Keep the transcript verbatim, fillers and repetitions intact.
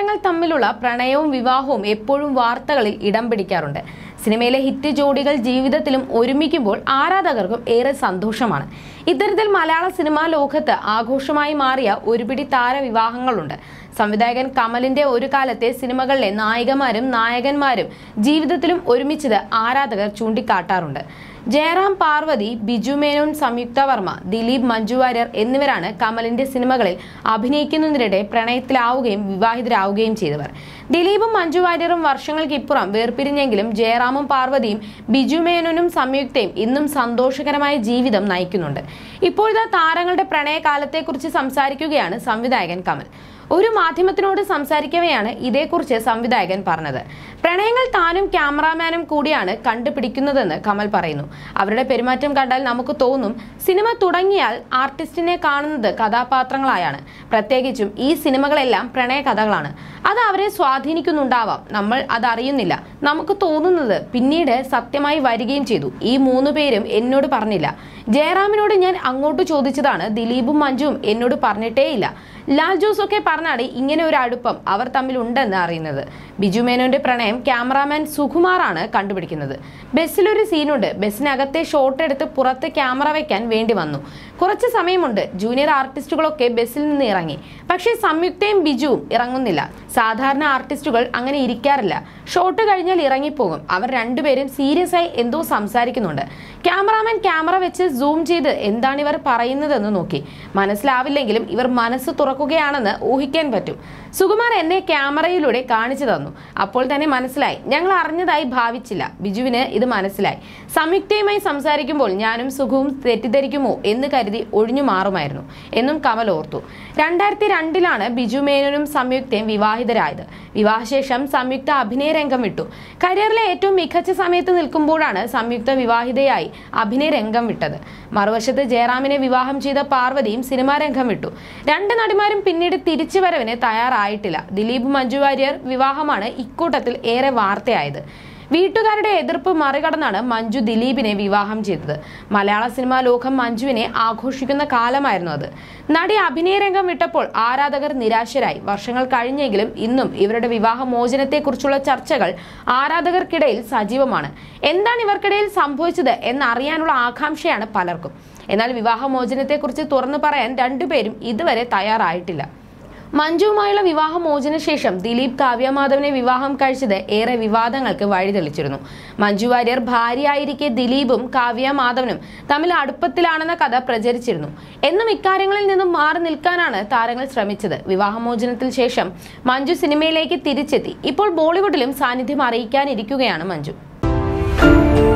താരങ്ങൾ തമ്മിലുള്ള പ്രണയവും വിവാഹവും എപ്പോഴും വാർത്തകളിൽ ഇടം പിടിക്കാറുണ്ട്. സിനിമയിലെ ഹിറ്റ് ജോഡികൾ ജീവിതത്തിലും ഒരുമിക്കുമ്പോൾ ആരാധകർക്കും ഏറെ സന്തോഷമാണ്. ഇത്തരത്തിൽ മലയാള സിനിമാ ലോകത്ത് ആഘോഷമായി മാറിയ ഒരുപിടി താരവിവാഹങ്ങളുണ്ട്. സംവിധായകൻ കമലിന്റെ ഒരു കാലത്തെ സിനിമകളിലെ നായികമാരും നായകന്മാരും ജീവിതത്തിലും ഒരുമിച്ചത് ആരാധകർ ചൂണ്ടിക്കാട്ടാറുണ്ട്. ജയറാം പാർവതി, ബിജു മേനോൻ, സംയുക്ത വർമ്മ, ദിലീപ്, മഞ്ജു വാര്യർ എന്നിവരാണ് കമലിന്റെ സിനിമകളിൽ അഭിനയിക്കുന്നതിനിടെ പ്രണയത്തിലാവുകയും വിവാഹിതരാവുകയും ചെയ്തവർ. ദിലീപും മഞ്ജു വാര്യറും വർഷങ്ങൾക്കിപ്പുറം വേർപിരിഞ്ഞെങ്കിലും ജയറാമും പാർവതിയും ബിജു മേനോനും സംയുക്തയും ഇന്നും സന്തോഷകരമായ ജീവിതം നയിക്കുന്നുണ്ട്. ഇപ്പോഴത്തെ താരങ്ങളുടെ പ്രണയകാലത്തെക്കുറിച്ച് സംസാരിക്കുകയാണ് സംവിധായകൻ കമൽ. ഒരു മാധ്യമത്തിനോട് സംസാരിക്കവെയാണ് ഇതേക്കുറിച്ച് സംവിധായകൻ പറഞ്ഞത്. പ്രണയങ്ങൾ താനും ക്യാമറാമാനും കൂടിയാണ് കണ്ടുപിടിക്കുന്നതെന്ന് കമൽ പറയുന്നു. അവരുടെ പെരുമാറ്റം കണ്ടാൽ നമുക്ക് തോന്നും സിനിമ തുടങ്ങിയാൽ ആർട്ടിസ്റ്റിനെ കാണുന്നത് കഥാപാത്രങ്ങളായാണ്. പ്രത്യേകിച്ചും ഈ സിനിമകളെല്ലാം പ്രണയ കഥകളാണ്. അത് അവരെ സ്വാധീനിക്കുന്നുണ്ടാവാം, നമ്മൾ അതറിയുന്നില്ല. നമുക്ക് തോന്നുന്നത് പിന്നീട് സത്യമായി വരികയും ചെയ്തു. ഈ മൂന്നു പേരും എന്നോട് പറഞ്ഞില്ല. ജയറാമിനോട് ഞാൻ അങ്ങോട്ട് ചോദിച്ചതാണ്, ദിലീപും മഞ്ജുവും എന്നോട് പറഞ്ഞിട്ടേയില്ല. ലാൽ ജോസ് ഒക്കെ പറഞ്ഞാണ് ഇങ്ങനെ ഒരു അടുപ്പം അവർ തമ്മിൽ ഉണ്ടെന്ന് അറിയുന്നത്. ബിജു മേനോന്റെ പ്രണയം ക്യാമറാമാൻ സുകുമാറാണ് കണ്ടുപിടിക്കുന്നത്. ബസ്സിലൊരു സീനുണ്ട്. ബസ്സിനകത്തെ ഷോട്ട് എടുത്ത് പുറത്ത് ക്യാമറ വെക്കാൻ വേണ്ടി വന്നു. കുറച്ച് സമയമുണ്ട്. ജൂനിയർ ആർട്ടിസ്റ്റുകളൊക്കെ ബസ്സിൽ നിന്ന് ഇറങ്ങി. പക്ഷേ സംയുക്തയും ബിജുവും ഇറങ്ങുന്നില്ല. സാധാരണ ആർട്ടിസ്റ്റുകൾ അങ്ങനെ ഇരിക്കാറില്ല. ഷോട്ട് കഴിഞ്ഞാൽ ഇറങ്ങിപ്പോകും. അവർ രണ്ടുപേരും സീരിയസ് ആയി എന്തോ സംസാരിക്കുന്നുണ്ട്. ക്യാമറാമാൻ ക്യാമറ വെച്ച് സൂം ചെയ്ത് എന്താണ് ഇവർ പറയുന്നതെന്ന് നോക്കി. മനസ്സിലാവില്ലെങ്കിലും ഇവർ മനസ്സ് തുറക്കുകയാണെന്ന് ഊഹിക്കാൻ പറ്റും. സുകുമാർ എന്നെ ക്യാമറയിലൂടെ കാണിച്ചു തന്നു. അപ്പോൾ തന്നെ മനസ്സിലായി. ഞങ്ങൾ അറിഞ്ഞതായി ഭാവിച്ചില്ല. ബിജുവിന് ഇത് മനസ്സിലായി. സംയുക്തയുമായി സംസാരിക്കുമ്പോൾ ഞാനും സുഖവും തെറ്റിദ്ധരിക്കുമോ എന്ന് കരുതി ഒഴിഞ്ഞു മാറുമായിരുന്നു എന്നും കമൽ ഓർത്തു. രണ്ടായിരത്തി രണ്ടിലാണ് ബിജു മേനോനും സംയുക്തയും വിവാഹിതരായത്. വിവാഹശേഷം സംയുക്ത അഭിനയ രംഗം വിട്ടു. കരിയറിലെ ഏറ്റവും മികച്ച സമയത്ത് നിൽക്കുമ്പോഴാണ് സംയുക്ത വിവാഹിതയായി അഭിനയ രംഗം വിട്ടത്. മറുവശത്ത് ജയറാമിനെ വിവാഹം ചെയ്ത പാർവതിയും സിനിമാ രംഗം വിട്ടു. രണ്ട് നടിമാരും പിന്നീട് തിരിച്ചുവരവിന് തയ്യാറായിട്ടില്ല. ദിലീപ് മഞ്ജു വാര്യർ വിവാഹമാണ് ഇക്കൂട്ടത്തിൽ ഏറെ വാർത്തയായത്. വീട്ടുകാരുടെ എതിർപ്പ് മറികടന്നാണ് മഞ്ജു ദിലീപിനെ വിവാഹം ചെയ്തത്. മലയാള സിനിമാ ലോകം മഞ്ജുവിനെ ആഘോഷിക്കുന്ന കാലമായിരുന്നു അത്. നടി അഭിനയ രംഗം വിട്ടപ്പോൾ ആരാധകർ നിരാശരായി. വർഷങ്ങൾ കഴിഞ്ഞെങ്കിലും ഇന്നും ഇവരുടെ വിവാഹമോചനത്തെക്കുറിച്ചുള്ള ചർച്ചകൾ ആരാധകർക്കിടയിൽ സജീവമാണ്. എന്താണ് ഇവർക്കിടയിൽ സംഭവിച്ചത് എന്നറിയാനുള്ള ആകാംക്ഷയാണ് പലർക്കും. എന്നാൽ വിവാഹമോചനത്തെക്കുറിച്ച് തുറന്നു പറയാൻ രണ്ടുപേരും ഇതുവരെ തയ്യാറായിട്ടില്ല. മഞ്ജുവുമായുള്ള വിവാഹമോചന ശേഷം ദിലീപ് കാവ്യമാധവനെ വിവാഹം കഴിച്ചത് ഏറെ വിവാദങ്ങൾക്ക് വഴിതെളിച്ചിരുന്നു. മഞ്ജു വാര്യർ ഭാര്യയായിരിക്കെ ദിലീപും കാവ്യമാധവനും തമ്മിൽ അടുപ്പത്തിലാണെന്ന കഥ പ്രചരിച്ചിരുന്നു. എന്നും ഇക്കാര്യങ്ങളിൽ നിന്നും മാറി നിൽക്കാനാണ് താരങ്ങൾ ശ്രമിച്ചത്. വിവാഹമോചനത്തിന് ശേഷം മഞ്ജു സിനിമയിലേക്ക് തിരിച്ചെത്തി. ഇപ്പോൾ ബോളിവുഡിലും സാന്നിധ്യം അറിയിക്കാനിരിക്കുകയാണ് മഞ്ജു.